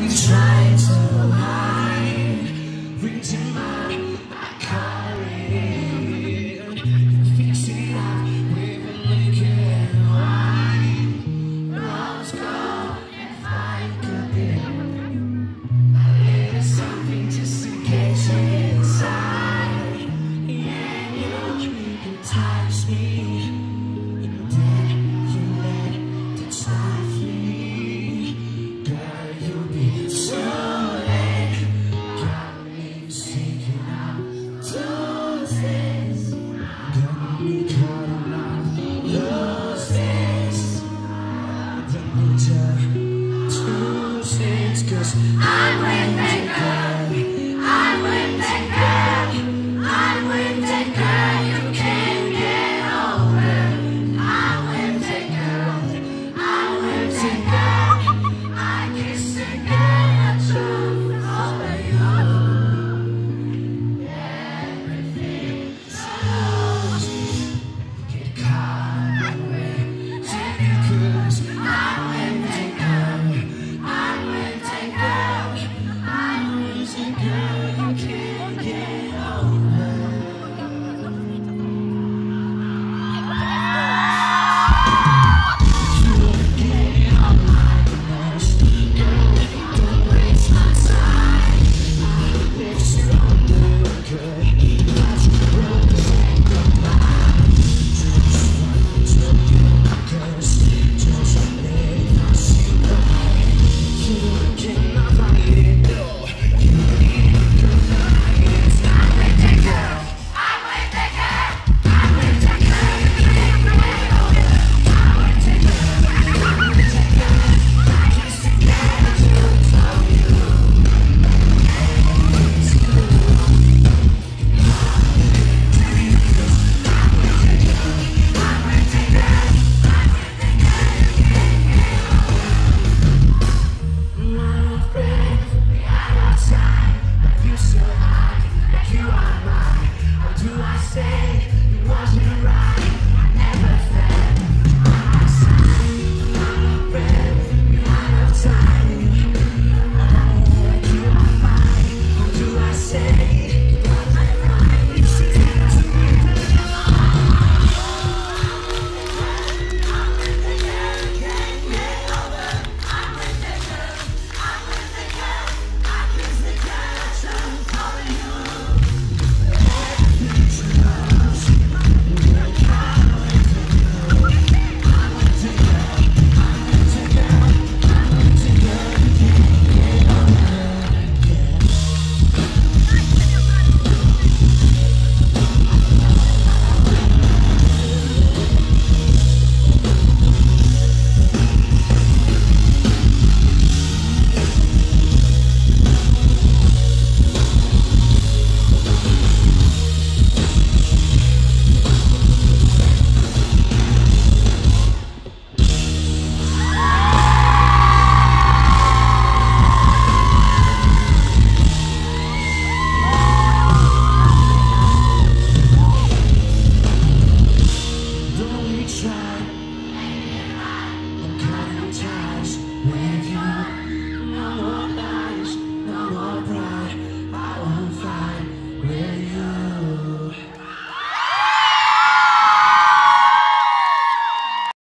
Trying to hide, reaching my courage, fix it up with a liquid wine. Rose gold and find good thing. A little something just to get you inside. Yeah, you can touch me, and then you let the time flee. Girl, you'll be so late. Got me thinking out those things. Got me caught up those things. Don't need to do things, 'cause I'm with my girl.